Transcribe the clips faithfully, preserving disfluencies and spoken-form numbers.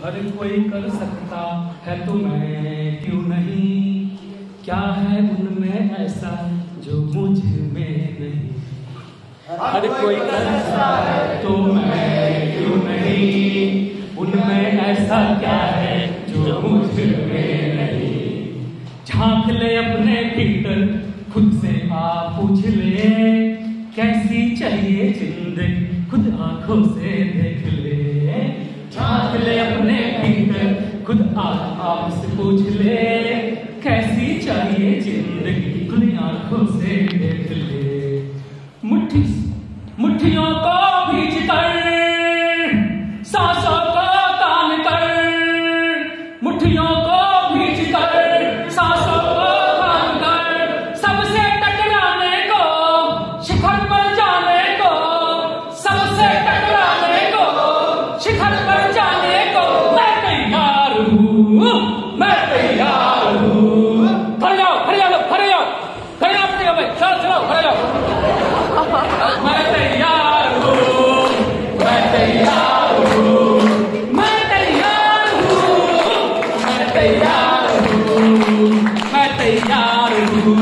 हर कोई कर सकता है तो मैं क्यों नहीं, क्या है उनमें ऐसा जो मुझ में नहीं। हर कोई कर सकता है तो मैं क्यों नहीं, उनमें ऐसा क्या है जो मुझ में नहीं। झांक ले अपने भीतर खुद से आप पूछ ले, कैसी चाहिए जिंदगी खुद आंखों से देख ले। झांक ले अपने भीतर खुद आप से पूछ ले, कैसी चाहिए जिंदगी खुद आंखों से देख ले। मुट्ठी मुट्ठियों को भींच कर सांसों को तान कर, मुट्ठियों को भींच कर सांसों को तान कर, सबसे टकराने को शिखर पर जाने को, सबसे टकराने को शिखर पर जाने को मैं तैयार हूँ, मैं तैयार हूँ। खड़े जाओ खड़े जाओ खड़े जाओ खड़े जाओ खड़े जाओ भाई, चलो चलो खड़े जाओ। मैं तैयार हूँ, मैं तैयार हूँ, मैं तैयार हूँ, मैं तैयार हूँ, मैं तैयार हूँ,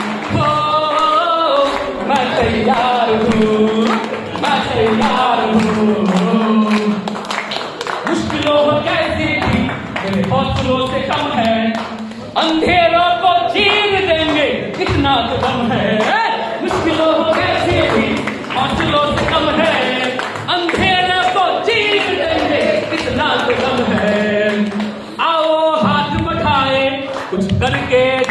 हो मैं तैयार हूँ, मैं तैयार हूँ। मुश्किलों को कैसी भी मेरे हौसलों से कम है, अंधेरों को चीर देंगे इतना तो दम है। मुश्किलों को कैसी भी हौसलों से कम है, अंधेरों को चीर देंगे इतना तो दम है। आओ हाथ उठाए कुछ करके